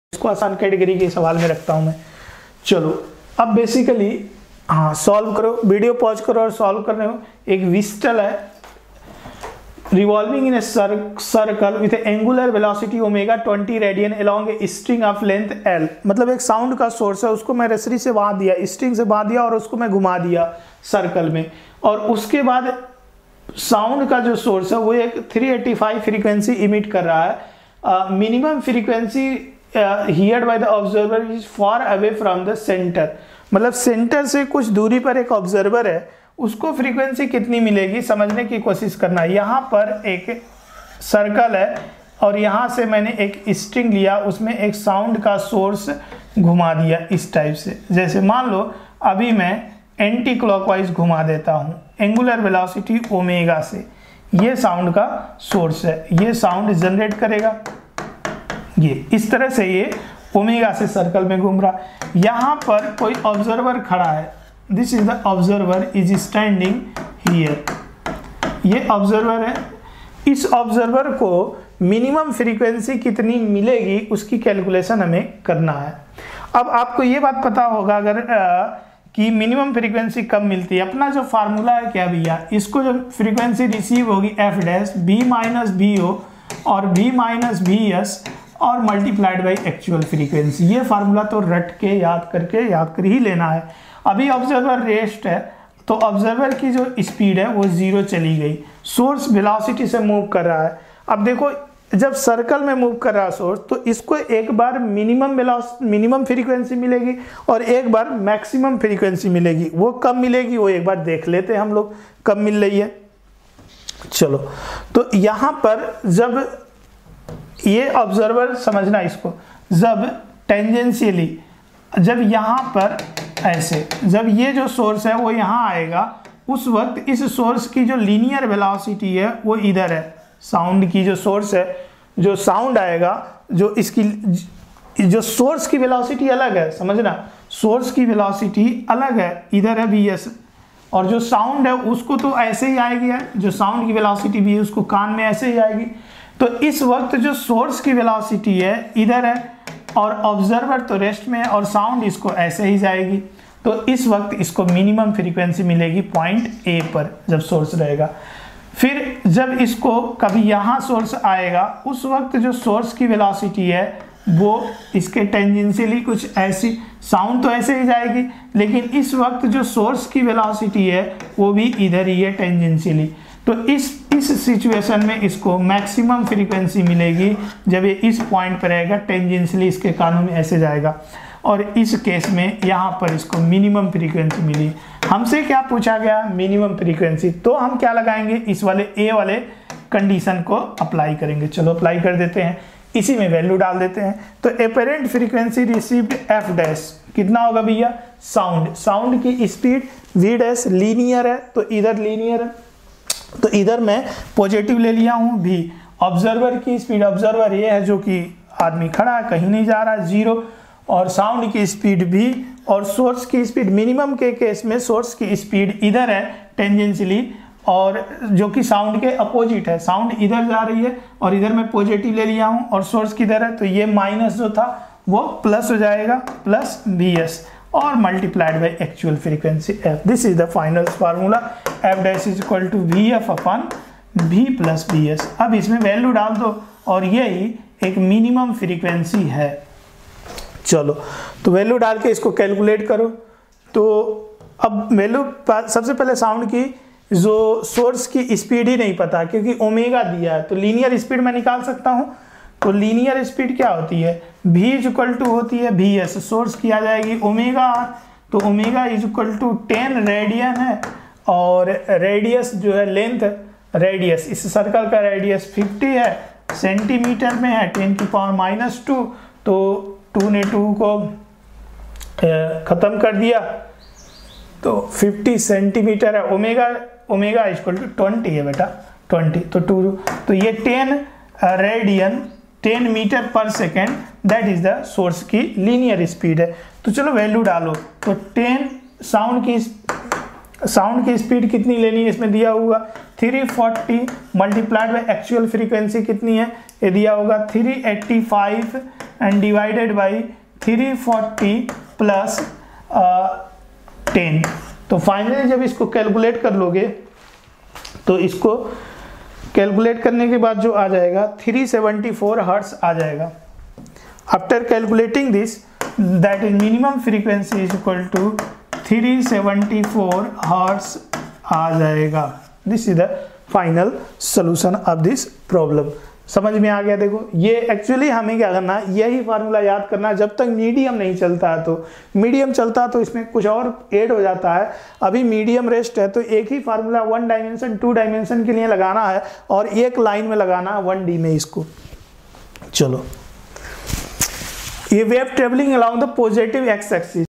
इसको आसान कैटेगरी के सवाल में रखता हूं मैं। चलो अब बेसिकली सॉल्व करो, वीडियो पॉज करो और सॉल्व करने हो। एक विस्टल है revolving in a circle with angular velocity omega 20 radian along a string of length L. मतलब एक साउंड का सोर्स है, उसको मैं रस्सी से बांध दिया, स्ट्रिंग से बांध दिया और उसको मैं घुमा दिया सर्कल में, और उसके बाद साउंड का जो सोर्स है वो एक 385 फ्रीक्वेंसी इमिट कर रहा है। Minimum frequency heard by the observer is far away from the centre. मतलब सेंटर से कुछ दूरी पर एक ऑब्जर्वर है, उसको फ्रीक्वेंसी कितनी मिलेगी समझने की कोशिश करना। यहाँ पर एक सर्कल है और यहाँ से मैंने एक स्ट्रिंग लिया, उसमें एक साउंड का सोर्स घुमा दिया इस टाइप से। जैसे मान लो अभी मैं एंटी क्लॉकवाइज घुमा देता हूँ एंगुलर वेलोसिटी ओमेगा से, ये साउंड का सोर्स है, ये साउंड जनरेट करेगा, ये इस तरह से ये ओमेगा से सर्कल में घूम रहा। यहाँ पर कोई ऑब्जर्वर खड़ा है, this is the observer is standing here, ये ऑब्जर्वर है। इस ऑब्जर्वर को मिनिमम फ्रीक्वेंसी कितनी मिलेगी उसकी कैलकुलेशन हमें करना है। अब आपको ये बात पता होगा अगर कि मिनिमम फ्रीक्वेंसी कब मिलती है। अपना जो फार्मूला है क्या भैया, इसको जो फ्रीक्वेंसी रिसीव होगी F dash B minus B O और बी माइनस बी एस और मल्टीप्लाइड बाई एक्चुअल फ्रीक्वेंसी। ये फार्मूला तो रट के याद कर ही लेना है। अभी ऑब्जर्वर रेस्ट है तो ऑब्जर्वर की जो स्पीड है वो 0 चली गई, सोर्स वेलोसिटी से मूव कर रहा है। अब देखो जब सर्कल में मूव कर रहा है सोर्स, तो इसको एक बार मिनिमम फ्रीक्वेंसी मिलेगी और एक बार मैक्सिमम फ्रीक्वेंसी मिलेगी। वो कब मिलेगी वो एक बार देख लेते हैं हम लोग कब मिल रही है। चलो तो यहाँ पर जब ये ऑब्जर्वर समझना इसको, जब टेंजेंशियली जब यहाँ पर ऐसे जब ये जो सोर्स है वो यहाँ आएगा, उस वक्त इस सोर्स की जो लीनियर वेलोसिटी है वो इधर है। साउंड की जो सोर्स है, जो साउंड आएगा, जो इसकी जो सोर्स की वेलोसिटी अलग है, समझना सोर्स की वेलोसिटी अलग है, इधर है वी एस, और जो साउंड है उसको तो ऐसे ही आएगी है, जो साउंड की वेलोसिटी भी है उसको कान में ऐसे ही आएगी। तो इस वक्त जो सोर्स की वेलोसिटी है इधर है और ऑब्जर्वर तो रेस्ट में है और साउंड इसको ऐसे ही जाएगी। तो इस वक्त इसको मिनिमम फ्रीक्वेंसी मिलेगी पॉइंट ए पर जब सोर्स रहेगा। फिर जब इसको कभी यहाँ सोर्स आएगा, उस वक्त जो सोर्स की वेलोसिटी है वो इसके टेंजेंशियली कुछ ऐसी, साउंड तो ऐसे ही जाएगी, लेकिन इस वक्त जो सोर्स की वेलोसिटी है वो भी इधर ही है टेंजेंशियली। तो इस सिचुएशन में इसको मैक्सिमम फ्रीक्वेंसी मिलेगी जब ये इस पॉइंट पर रहेगा, टेंजेंशियली इसके कानों में ऐसे जाएगा, और इस केस में यहाँ पर इसको मिनिमम फ्रीक्वेंसी मिली। हमसे क्या पूछा गया, मिनिमम फ्रीक्वेंसी, तो हम क्या लगाएंगे, इस वाले ए वाले कंडीशन को अप्लाई करेंगे। चलो अप्लाई कर देते हैं, इसी में वैल्यू डाल देते हैं। तो apparent frequency received F dash कितना होगा भैया, साउंड की स्पीड वी डैश लीनियर है तो इधर लीनियर है, तो इधर मैं पॉजिटिव ले लिया हूँ भी। ऑब्जर्वर की स्पीड, ऑब्जर्वर ये है जो कि आदमी खड़ा है कहीं नहीं जा रहा, 0, और साउंड की स्पीड भी, और सोर्स की स्पीड मिनिमम के केस में सोर्स की स्पीड इधर है टेंजेंशियली, और जो कि साउंड के अपोजिट है, साउंड इधर जा रही है और इधर मैं पॉजिटिव ले लिया हूँ और सोर्स किधर है, तो ये माइनस जो था वो प्लस हो जाएगा, प्लस बी एस और multiplied by actual frequency F. This is the final formula, F dash is equal to V F upon V plus B S. अब इसमें वैल्यू डाल दो और यही एक मिनिमम फ्रीक्वेंसी है। चलो तो वैल्यू डाल के इसको कैलकुलेट करो। तो अब वैल्यू, सबसे पहले साउंड की जो सोर्स की स्पीड ही नहीं पता क्योंकि ओमेगा दिया है, तो लीनियर स्पीड मैं निकाल सकता हूँ। तो लीनियर स्पीड क्या होती है, v इज इक्वल टू होती है वी एस, सोर्स की आ जाएगी ओमेगा आर, तो omega is equal to 10 radian है, और रेडियस जो है लेंथ, रेडियस इस सर्कल का रेडियस 50 है, सेंटीमीटर में है 10⁻², तो 2 ने 2 को खत्म कर दिया तो 50 सेंटीमीटर है। ओमेगा इक्वल टू 20 है बेटा, 20, तो 2, तो ये 10 radian 10 metre per second, that is the source की लीनियर स्पीड है। तो चलो वैल्यू डालो, तो 10 साउंड की साउंड की स्पीड कितनी लेनी है इसमें दिया होगा 340 मल्टीप्लाइड बाय एक्चुअल फ्रीक्वेंसी कितनी है, ये दिया होगा 385 एंड डिवाइडेड बाई 340 प्लस 10। तो फाइनली जब इसको कैलकुलेट कर लोगे तो इसको कैलकुलेट करने के बाद जो आ जाएगा 374 हर्ट्ज आ जाएगा। After calculating this that is minimum frequency is equal to 374 hertz आ जाएगा। This is the final solution of this problem. समझ में आ गया? देखो ये एक्चुअली हमें क्या करना है, यही फार्मूला याद करना है जब तक मीडियम नहीं चलता है। तो मीडियम चलता है तो इसमें कुछ और ऐड हो जाता है, अभी मीडियम रेस्ट है तो एक ही फार्मूला 1 डायमेंशन 2 डायमेंशन के लिए लगाना है और एक लाइन में लगाना है 1D में इसको। चलो, ये wave travelling along the positive x axis,